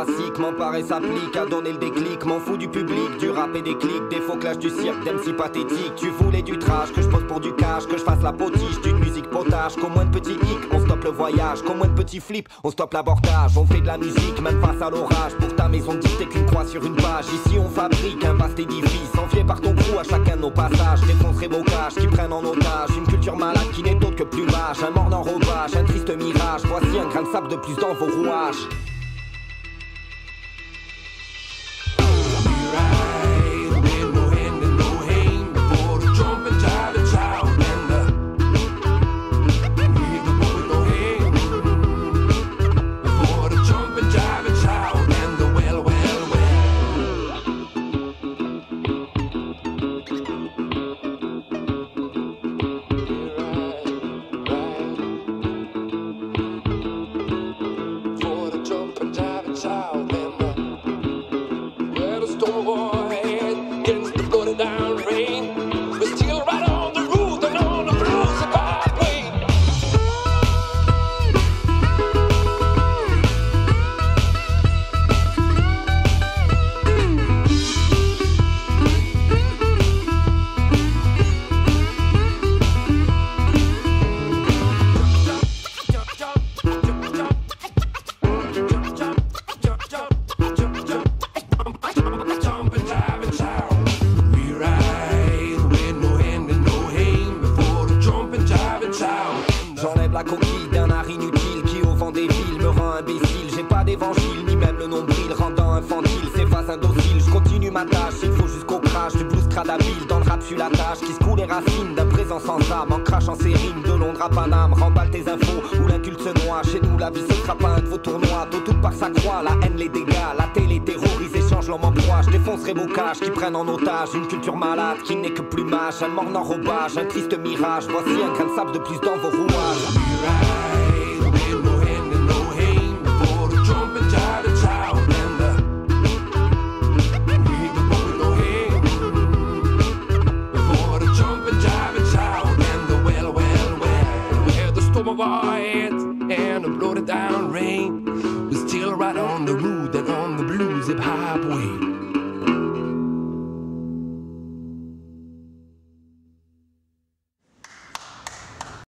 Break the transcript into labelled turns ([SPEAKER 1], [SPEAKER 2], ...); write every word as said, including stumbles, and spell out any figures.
[SPEAKER 1] jurassique, m'emparer s'applique à donner le déclic. M'en fous du public, du rap et des clics, des faux clashs du cirque, d'M C pathétique. Tu voulais du trash, que je pose pour du cash, que je fasse la potiche d'une musique potage. Qu'au moins de petits hicks, on stoppe le voyage. Qu'au moins de petits flips, on stoppe l'abordage. On fait de la musique, même face à l'orage. Pour ta maison dite, t'es qu'une croix sur une page. Ici on fabrique un vaste édifice, envié par ton crew à chacun de nos passages. Défoncerai vos caches qui prennent en otage une culture malade qui n'est autre que plumage. Un mort d'enrobage, un triste mirage. Voici un grain de sable de plus dans vos rouages. Qui prennent en otage une culture malade qui n'est que plumage, un mort d'enrobage, un triste mirage. Voici un grain de sable de plus dans vos rouages.
[SPEAKER 2] And a bloated down rain. We're still right on the road and on the blues hip hop way.